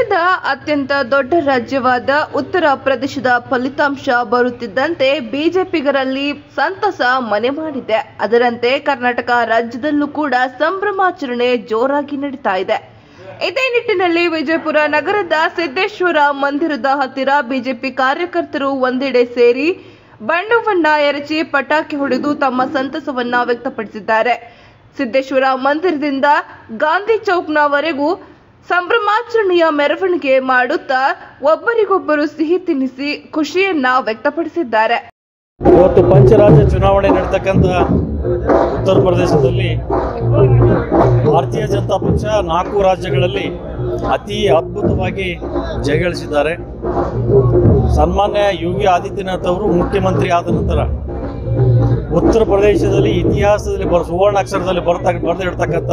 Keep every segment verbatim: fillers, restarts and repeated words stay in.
ದೇಶದ ಅತ್ಯಂತ ದೊಡ್ಡ ರಾಜ್ಯವಾದ ಉತ್ತರ ಪ್ರದೇಶದ ಫಲಿತಾಂಶ ಬರುತ್ತಿದ್ದಂತೆ ಬಿಜೆಪಿಗರಲ್ಲಿ ಸಂತಸ ಮನೆ ಮಾಡಿದೆ. ಅದರಂತೆ ಕರ್ನಾಟಕ ರಾಜ್ಯದಲ್ಲೂ ಕೂಡ ಸಂಭ್ರಮಾಚರಣೆ ಜೋರಾಗಿ ನಡೀತಾ ಇದೆ. ಇದೇ ನಿಟ್ಟಿನಲ್ಲಿ ವಿಜಯಪುರ ನಗರದ ಸಿದ್ದೇಶ್ವರ ಮಂದಿರದ ಹತ್ತಿರ ಬಿಜೆಪಿ ಕಾರ್ಯಕರ್ತರು ಒಂದೆಡೆ ಸೇರಿ ಬಣ್ಣವನ್ನ ಎರಚಿ ಪಟಾಕಿ ಹೊಡೆದು ತಮ್ಮ ಸಂತಸವನ್ನ ವ್ಯಕ್ತಪಡಿಸಿದ್ದಾರೆ. ಸಿದ್ದೇಶ್ವರ ಮಂದಿರದಿಂದ ಗಾಂಧಿ ಚೌಕ್ನವರೆಗೂ ಸಂಭ್ರಮಾಚರಣೆಯ ಮೆರವಣಿಗೆ ಮಾಡುತ್ತಾ ಒಬ್ಬರಿಗೊಬ್ಬರು ಸಿಹಿ ತಿನ್ನಿಸಿ ಖುಷಿಯನ್ನ ವ್ಯಕ್ತಪಡಿಸಿದ್ದಾರೆ. ಇವತ್ತು ಪಂಚರಾಜ್ಯ ಚುನಾವಣೆ ನಡೆತಕ್ಕಂಥ ಉತ್ತರ ಪ್ರದೇಶದಲ್ಲಿ ಭಾರತೀಯ ಜನತಾ ಪಕ್ಷ ನಾಲ್ಕು ರಾಜ್ಯಗಳಲ್ಲಿ ಅತಿ ಅದ್ಭುತವಾಗಿ ಜಯಗಳಿಸಿದ್ದಾರೆ. ಸನ್ಮಾನ್ಯ ಯೋಗಿ ಆದಿತ್ಯನಾಥ್ ಅವರು ಮುಖ್ಯಮಂತ್ರಿ ಆದ ನಂತರ ಉತ್ತರ ಪ್ರದೇಶದಲ್ಲಿ ಇತಿಹಾಸದಲ್ಲಿ ಬರ ಸುವರ್ಣಾಕ್ಷರದಲ್ಲಿ ಬರ್ತಾ ಬರೆದಿಡ್ತಕ್ಕಂಥ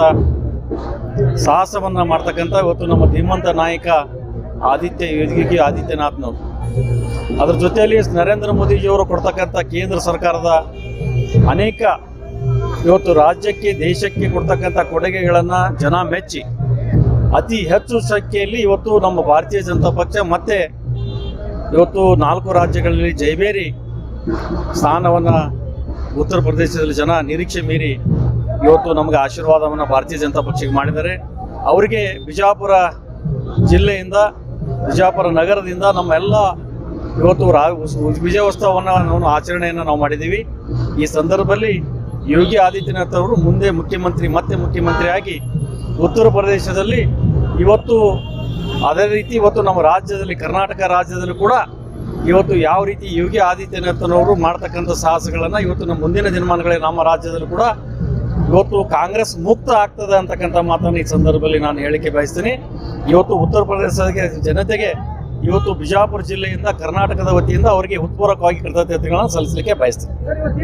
ಸಾಹಸವನ್ನು ಮಾಡ್ತಕ್ಕಂಥ ಇವತ್ತು ನಮ್ಮ ಧೀಮಂತ ನಾಯಕ ಆದಿತ್ಯ ಯೋಗಿ ಆದಿತ್ಯನಾಥ್ನವರು. ಅದರ ಜೊತೆಯಲ್ಲಿ ನರೇಂದ್ರ ಮೋದಿಜಿಯವರು ಕೊಡ್ತಕ್ಕಂಥ ಕೇಂದ್ರ ಸರ್ಕಾರದ ಅನೇಕ ಇವತ್ತು ರಾಜ್ಯಕ್ಕೆ ದೇಶಕ್ಕೆ ಕೊಡ್ತಕ್ಕಂಥ ಕೊಡುಗೆಗಳನ್ನು ಜನ ಮೆಚ್ಚಿ ಅತಿ ಹೆಚ್ಚು ಸಂಖ್ಯೆಯಲ್ಲಿ ಇವತ್ತು ನಮ್ಮ ಭಾರತೀಯ ಜನತಾ ಪಕ್ಷ ಮತ್ತೆ ಇವತ್ತು ನಾಲ್ಕು ರಾಜ್ಯಗಳಲ್ಲಿ ಜಯಬೇರಿ ಸ್ಥಾನವನ್ನು ಉತ್ತರ ಪ್ರದೇಶದಲ್ಲಿ ಜನ ನಿರೀಕ್ಷೆ ಮೀರಿ ಇವತ್ತು ನಮಗೆ ಆಶೀರ್ವಾದವನ್ನು ಭಾರತೀಯ ಜನತಾ ಪಕ್ಷಕ್ಕೆ ಮಾಡಿದ್ದಾರೆ. ಅವರಿಗೆ ಬಿಜಾಪುರ ಜಿಲ್ಲೆಯಿಂದ ಬಿಜಾಪುರ ನಗರದಿಂದ ನಮ್ಮೆಲ್ಲ ಇವತ್ತು ರಾ ವಿಜಯೋತ್ಸವವನ್ನು ನಾವು ಆಚರಣೆಯನ್ನು ನಾವು ಮಾಡಿದ್ದೀವಿ. ಈ ಸಂದರ್ಭದಲ್ಲಿ ಯೋಗಿ ಆದಿತ್ಯನಾಥ್ ಅವರು ಮುಂದೆ ಮುಖ್ಯಮಂತ್ರಿ ಮತ್ತೆ ಮುಖ್ಯಮಂತ್ರಿಯಾಗಿ ಉತ್ತರ ಪ್ರದೇಶದಲ್ಲಿ ಇವತ್ತು ಅದೇ ರೀತಿ ಇವತ್ತು ನಮ್ಮ ರಾಜ್ಯದಲ್ಲಿ ಕರ್ನಾಟಕ ರಾಜ್ಯದಲ್ಲೂ ಕೂಡ ಇವತ್ತು ಯಾವ ರೀತಿ ಯೋಗಿ ಆದಿತ್ಯನಾಥ್ನವರು ಮಾಡ್ತಕ್ಕಂಥ ಸಾಹಸಗಳನ್ನು ಇವತ್ತು ನಮ್ಮ ಮುಂದಿನ ದಿನಮಾನಗಳಲ್ಲಿ ನಮ್ಮ ರಾಜ್ಯದಲ್ಲೂ ಕೂಡ ಇವತ್ತು ಕಾಂಗ್ರೆಸ್ ಮುಕ್ತ ಆಗ್ತದೆ ಅಂತಕ್ಕಂಥ ಮಾತನ್ನು ಈ ಸಂದರ್ಭದಲ್ಲಿ ನಾನು ಹೇಳಿಕೆ ಬಯಸ್ತೀನಿ. ಇವತ್ತು ಉತ್ತರ ಪ್ರದೇಶದ ಜನತೆಗೆ ಇವತ್ತು ಬಿಜಾಪುರ ಜಿಲ್ಲೆಯಿಂದ ಕರ್ನಾಟಕದ ವತಿಯಿಂದ ಅವರಿಗೆ ಹೃತ್ಪೂರ್ವಕವಾಗಿ ಕೃತಜ್ಞತೆಗಳನ್ನು ಸಲ್ಲಿಸಲಿಕ್ಕೆ ಬಯಸ್ತೀನಿ.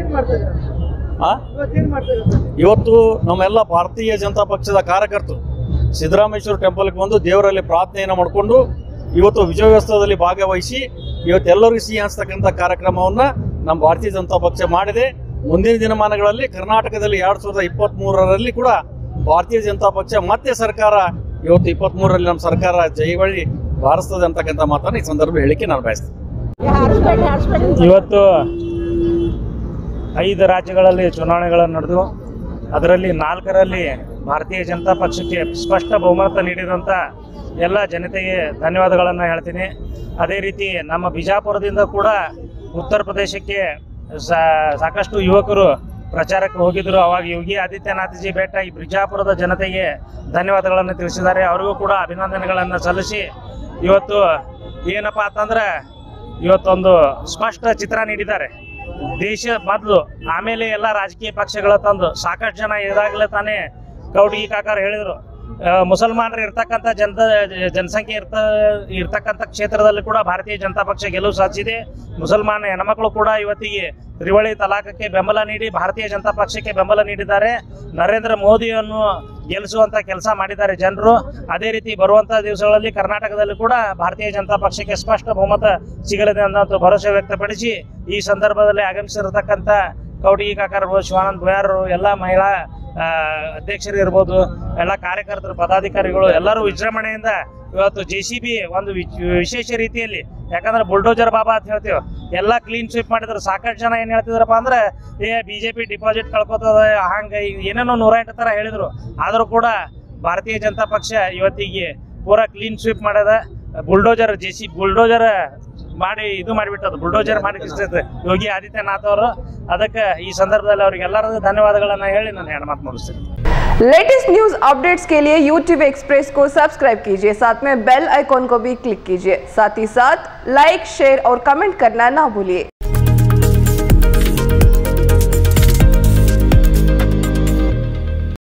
ಇವತ್ತು ನಮ್ಮೆಲ್ಲ ಭಾರತೀಯ ಜನತಾ ಪಕ್ಷದ ಕಾರ್ಯಕರ್ತರು ಸಿದ್ದರಾಮೇಶ್ವರ ಟೆಂಪಲ್ಗೆ ಬಂದು ದೇವರಲ್ಲಿ ಪ್ರಾರ್ಥನೆಯನ್ನು ಮಾಡಿಕೊಂಡು ಇವತ್ತು ವಿಜಯೋತ್ಸವದಲ್ಲಿ ಭಾಗವಹಿಸಿ ಇವತ್ತೆಲ್ಲರಿಗೂ ಸಿಹಿ ಹಂಚತಕ್ಕಂಥ ಕಾರ್ಯಕ್ರಮವನ್ನು ನಮ್ಮ ಭಾರತೀಯ ಜನತಾ ಪಕ್ಷ ಮಾಡಿದೆ. ಮುಂದಿನ ದಿನಮಾನಗಳಲ್ಲಿ ಕರ್ನಾಟಕದಲ್ಲಿ ಎರಡು ಸಾವಿರದ ಇಪ್ಪತ್ತ್ ಮೂರರಲ್ಲಿ ಕೂಡ ಭಾರತೀಯ ಜನತಾ ಪಕ್ಷ ಮತ್ತೆ ಸರ್ಕಾರ ಇವತ್ತು ಇಪ್ಪತ್ತ್ ಮೂರರಲ್ಲಿ ನಮ್ಮ ಸರ್ಕಾರ ಜಯಬಳಿ ಬಾರಿಸ್ತದೆ ಅಂತಕ್ಕಂಥ ಮಾತನ್ನು ಈ ಸಂದರ್ಭ ಹೇಳಿಕೆ ನಾನು ಬಯಸ್ತೇನೆ. ಇವತ್ತು ಐದು ರಾಜ್ಯಗಳಲ್ಲಿ ಚುನಾವಣೆಗಳು ನಡೆದು ಅದರಲ್ಲಿ ನಾಲ್ಕರಲ್ಲಿ ಭಾರತೀಯ ಜನತಾ ಪಕ್ಷಕ್ಕೆ ಸ್ಪಷ್ಟ ಬಹುಮತ ನೀಡಿದಂಥ ಎಲ್ಲ ಜನತೆಗೆ ಧನ್ಯವಾದಗಳನ್ನು ಹೇಳ್ತೀನಿ. ಅದೇ ರೀತಿ ನಮ್ಮ ಬಿಜಾಪುರದಿಂದ ಕೂಡ ಉತ್ತರ ಪ್ರದೇಶಕ್ಕೆ ಸಾಕಷ್ಟು ಯುವಕರು ಪ್ರಚಾರಕ್ಕೆ ಹೋಗಿದ್ದರು. ಅವಾಗ ಯೋಗಿ ಆದಿತ್ಯನಾಥ್ಜಿ ಭೇಟಿಯಾಗಿ ಬಿಜಾಪುರದ ಜನತೆಗೆ ಧನ್ಯವಾದಗಳನ್ನು ತಿಳಿಸಿದ್ದಾರೆ. ಅವರಿಗೂ ಕೂಡ ಅಭಿನಂದನೆಗಳನ್ನು ಸಲ್ಲಿಸಿ ಇವತ್ತು ಏನಪ್ಪ ಅಂತಂದ್ರೆ ಇವತ್ತೊಂದು ಸ್ಪಷ್ಟ ಚಿತ್ರ ನೀಡಿದ್ದಾರೆ. ದೇಶ ಮೊದಲು ಆಮೇಲೆ ಎಲ್ಲ ರಾಜಕೀಯ ಪಕ್ಷಗಳ ತಂದು ಸಾಕಷ್ಟು ಜನ ಇದಾಗಲೇ ತಾನೇ ಕೌಟಿಗಿ ಕಾಕಾರ ಹೇಳಿದರು, ಮುಸಲ್ಮಾನರು ಇರ್ತಕ್ಕಂಥ ಜನತ ಜನಸಂಖ್ಯೆ ಇರ್ತ ಇರ್ತಕ್ಕಂಥ ಕ್ಷೇತ್ರದಲ್ಲಿ ಕೂಡ ಭಾರತೀಯ ಜನತಾ ಪಕ್ಷ ಗೆಲುವು ಸಾಧಿಸಿದೆ. ಮುಸಲ್ಮಾನ ಹೆಣ್ಮಕ್ಳು ಕೂಡ ಇವತ್ತಿಗೆ ತ್ರಿವಳಿ ತಲಾಖಕ್ಕೆ ಬೆಂಬಲ ನೀಡಿ ಭಾರತೀಯ ಜನತಾ ಪಕ್ಷಕ್ಕೆ ಬೆಂಬಲ ನೀಡಿದ್ದಾರೆ. ನರೇಂದ್ರ ಮೋದಿಯನ್ನು ಗೆಲ್ಲಿಸುವಂಥ ಕೆಲಸ ಮಾಡಿದ್ದಾರೆ ಜನರು. ಅದೇ ರೀತಿ ಬರುವಂಥ ದಿವಸಗಳಲ್ಲಿ ಕರ್ನಾಟಕದಲ್ಲಿ ಕೂಡ ಭಾರತೀಯ ಜನತಾ ಪಕ್ಷಕ್ಕೆ ಸ್ಪಷ್ಟ ಬಹುಮತ ಸಿಗಲಿದೆ ಅನ್ನೋ ಭರವಸೆ ವ್ಯಕ್ತಪಡಿಸಿ ಈ ಸಂದರ್ಭದಲ್ಲಿ ಆಗಮಿಸಿರತಕ್ಕಂಥ ಕೌಟಿಗಿ ಕಾಕರ್ ಇರ್ಬೋದು, ಶಿವಾನಂದ ಭುಯಾರರು, ಎಲ್ಲ ಮಹಿಳಾ ಅಧ್ಯಕ್ಷರು ಇರ್ಬೋದು, ಎಲ್ಲ ಕಾರ್ಯಕರ್ತರು, ಪದಾಧಿಕಾರಿಗಳು ಎಲ್ಲರೂ ವಿಜೃಂಭಣೆಯಿಂದ ಇವತ್ತು ಜೆ ಸಿ ಬಿ ಒಂದು ವಿಶೇಷ ರೀತಿಯಲ್ಲಿ, ಯಾಕಂದ್ರೆ ಬುಲ್ಡೋಜರ್ ಬಾಬಾ ಅಂತ ಹೇಳ್ತೀವಿ, ಎಲ್ಲ ಕ್ಲೀನ್ ಸ್ವೀಪ್ ಮಾಡಿದ್ರು. ಸಾಕಷ್ಟು ಜನ ಏನು ಹೇಳ್ತಿದ್ರಪ್ಪ ಅಂದ್ರೆ ಏ ಬಿ ಜೆ ಪಿ ಡಿಪಾಸಿಟ್ ಕಳ್ಕೊತದ ಹಂಗೆ ಏನೇನೋ ನೂರ ಎಂಟು ಥರ ಹೇಳಿದರು. ಆದರೂ ಕೂಡ ಭಾರತೀಯ ಜನತಾ ಪಕ್ಷ ಇವತ್ತಿಗೆ ಪೂರಾ ಕ್ಲೀನ್ ಸ್ವೀಪ್ ಮಾಡ್ಯದ. ಬುಲ್ಡೋಜರ್ ಜೆ ಸಿ ಬುಲ್ಡೋಜರ್ ಮಾಡಿ ಇದು ಮಾಡಿಬಿಟ್ಟದು, ಬುಲ್ಡೋಜರ್ ಮಾಡಿ ಯೋಗಿ ಆದಿತ್ಯನಾಥ್ ಅವರು. ಅದಕ್ಕೆ ಈ ಸಂದರ್ಭದಲ್ಲಿ ಅವರಿಗೆಲ್ಲರಿಗೂ ಧನ್ಯವಾದಗಳನ್ನು ಹೇಳಿ ನಾನು ಎರಡು ಮಾತು ಮುಗಿಸ್ತೀನಿ. लेटेस्ट न्यूज अपडेट्स के लिए यूट्यूब एक्सप्रेस को सब्सक्राइब कीजिए, साथ में बेल आइकॉन को भी क्लिक कीजिए। साथ ही साथ लाइक, शेयर और कमेंट करना ना भूलिए।